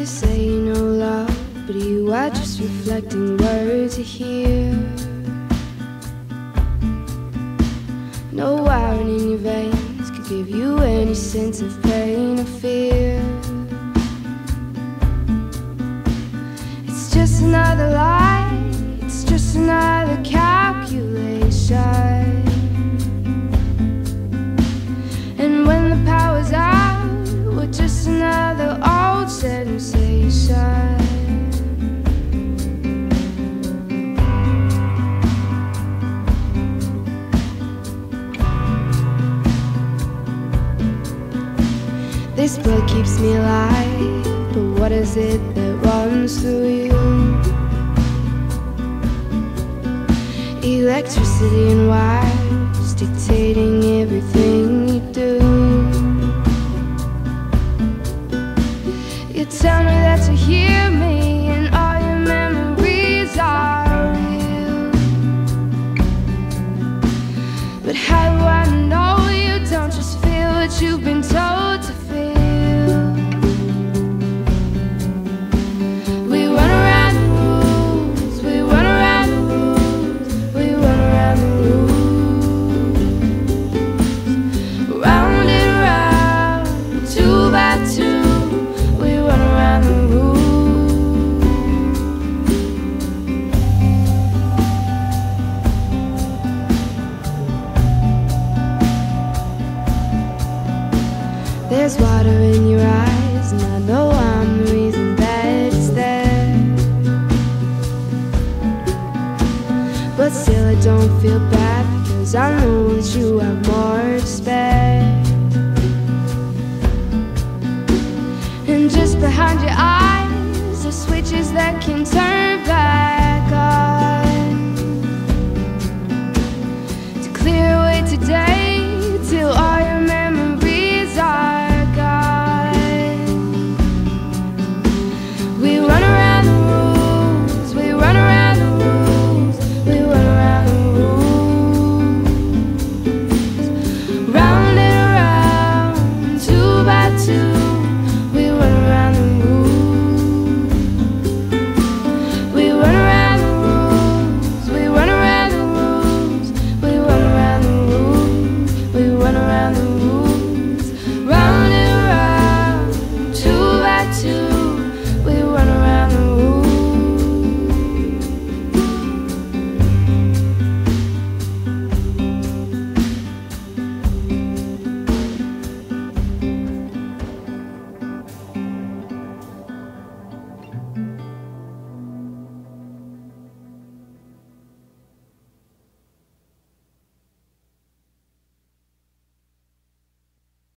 say you know love, but you are just reflecting words you hear. No iron in your veins could give you any sense of pain or fear. It's just another lie, it's just another calculation. And when the power's out, we're just another old sensation. This blood keeps me alive, but what is it that runs through you? Electricity and wires dictating everything you do. You tell me that you hear me and all your memories are real. But how do I know you don't just feel what you've been told to feel? There's water in your eyes, and I know I'm the reason that it's there. But still I don't feel bad, because I know that you have more